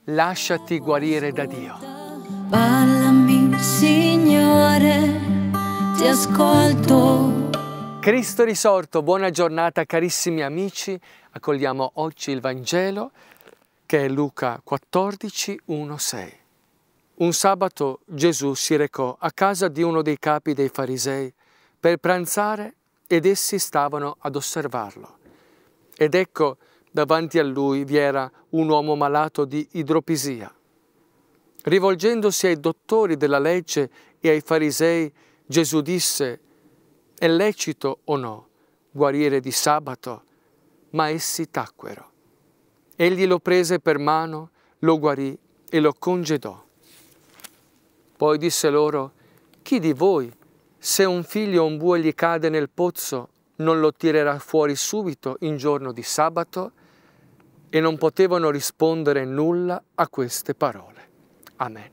lasciati guarire da Dio. Parlami, Signore, ti ascolto. Cristo risorto, buona giornata carissimi amici. Accogliamo oggi il Vangelo che è Luca 14, 1-6. Un sabato Gesù si recò a casa di uno dei capi dei farisei per pranzare ed essi stavano ad osservarlo. Ed ecco, davanti a lui vi era un uomo malato di idropisia. Rivolgendosi ai dottori della legge e ai farisei, Gesù disse: «È lecito o no guarire di sabato?» Ma essi tacquero. Egli lo prese per mano, lo guarì e lo congedò. Poi disse loro: «Chi di voi, se un figlio o un bue gli cade nel pozzo, non lo tirerà fuori subito in giorno di sabato?» E non potevano rispondere nulla a queste parole. Amen.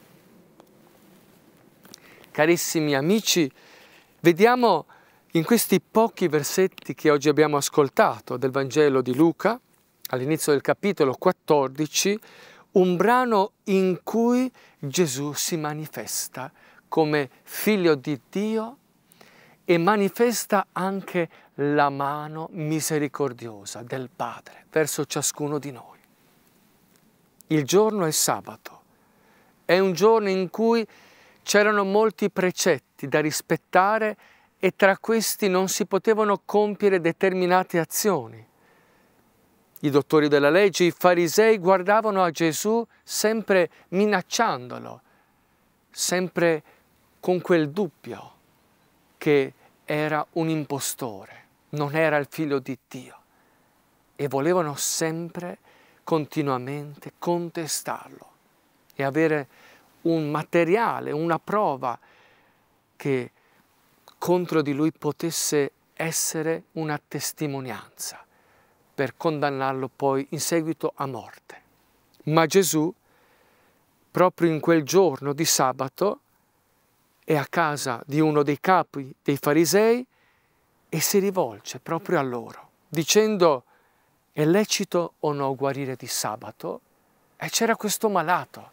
Carissimi amici, vediamo in questi pochi versetti che oggi abbiamo ascoltato del Vangelo di Luca, all'inizio del capitolo 14, un brano in cui Gesù si manifesta come figlio di Dio e manifesta anche la mano misericordiosa del Padre verso ciascuno di noi. Il giorno è sabato, è un giorno in cui c'erano molti precetti da rispettare e tra questi non si potevano compiere determinate azioni. I dottori della legge, i farisei guardavano a Gesù sempre minacciandolo, sempre con quel dubbio che era un impostore, non era il figlio di Dio e volevano sempre, continuamente contestarlo e avere un materiale, una prova che contro di lui potesse essere una testimonianza per condannarlo poi in seguito a morte. Ma Gesù, proprio in quel giorno di sabato, è a casa di uno dei capi dei farisei e si rivolge proprio a loro, dicendo: «È lecito o no guarire di sabato?» E c'era questo malato.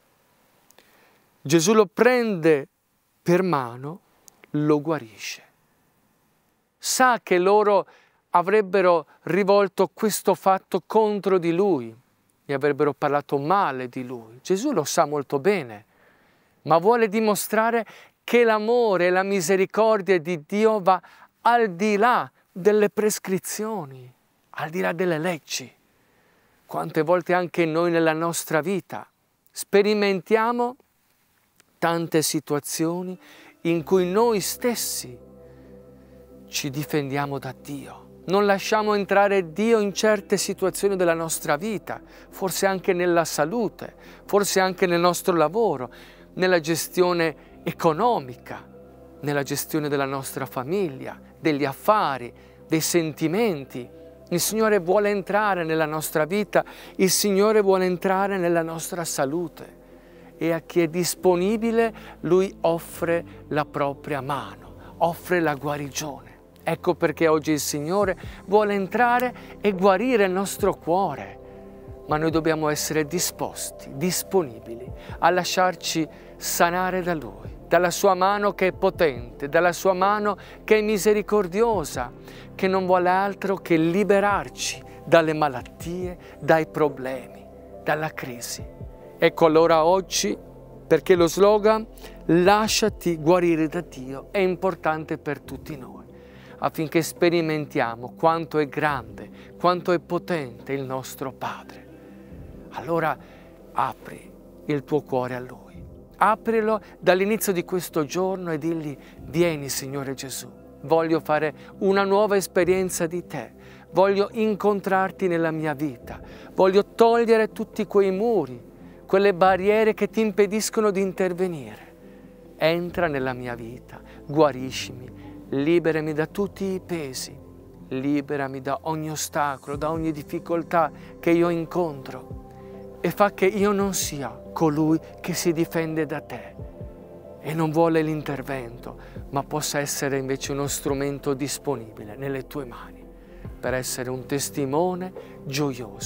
Gesù lo prende per mano, lo guarisce. Sa che loro avrebbero rivolto questo fatto contro di lui e avrebbero parlato male di lui. Gesù lo sa molto bene, ma vuole dimostrare che l'amore e la misericordia di Dio va al di là delle prescrizioni, al di là delle leggi. Quante volte anche noi nella nostra vita sperimentiamo tante situazioni in cui noi stessi ci difendiamo da Dio. Non lasciamo entrare Dio in certe situazioni della nostra vita, forse anche nella salute, forse anche nel nostro lavoro, nella gestione economica, nella gestione della nostra famiglia, degli affari, dei sentimenti. Il Signore vuole entrare nella nostra vita, il Signore vuole entrare nella nostra salute e a chi è disponibile Lui offre la propria mano, offre la guarigione. Ecco perché oggi il Signore vuole entrare e guarire il nostro cuore, ma noi dobbiamo essere disposti, disponibili a lasciarci sanare da Lui, dalla Sua mano che è potente, dalla Sua mano che è misericordiosa, che non vuole altro che liberarci dalle malattie, dai problemi, dalla crisi. Ecco allora oggi, perché lo slogan «Lasciati guarire da Dio» è importante per tutti noi, affinché sperimentiamo quanto è grande, quanto è potente il nostro Padre. Allora apri il tuo cuore a Lui. Aprilo dall'inizio di questo giorno e digli: «Vieni Signore Gesù, voglio fare una nuova esperienza di Te, voglio incontrarti nella mia vita, voglio togliere tutti quei muri, quelle barriere che ti impediscono di intervenire. Entra nella mia vita, guariscimi, liberami da tutti i pesi, liberami da ogni ostacolo, da ogni difficoltà che io incontro e fa che io non sia colui che si difende da Te e non vuole l'intervento, ma possa essere invece uno strumento disponibile nelle Tue mani per essere un testimone gioioso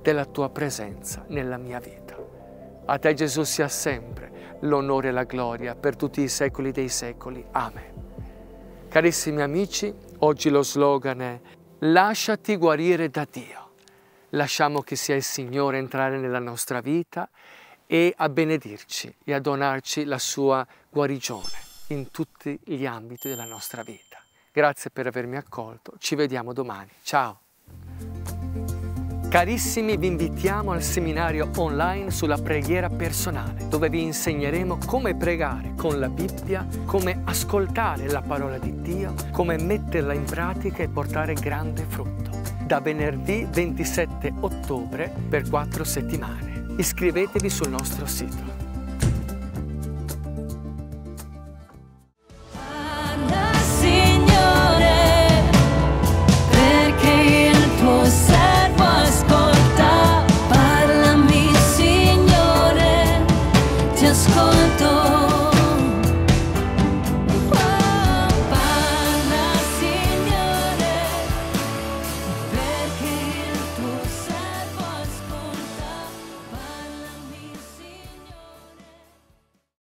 della tua presenza nella mia vita. A te Gesù sia sempre l'onore e la gloria per tutti i secoli dei secoli. Amen. Carissimi amici, oggi lo slogan è lasciati guarire da Dio. Lasciamo che sia il Signore a entrare nella nostra vita e a benedirci e a donarci la sua guarigione in tutti gli ambiti della nostra vita. Grazie per avermi accolto, ci vediamo domani. Ciao! Carissimi, vi invitiamo al seminario online sulla preghiera personale, dove vi insegneremo come pregare con la Bibbia, come ascoltare la parola di Dio, come metterla in pratica e portare grande frutto. Da venerdì 27 ottobre per 4 settimane. Iscrivetevi sul nostro sito.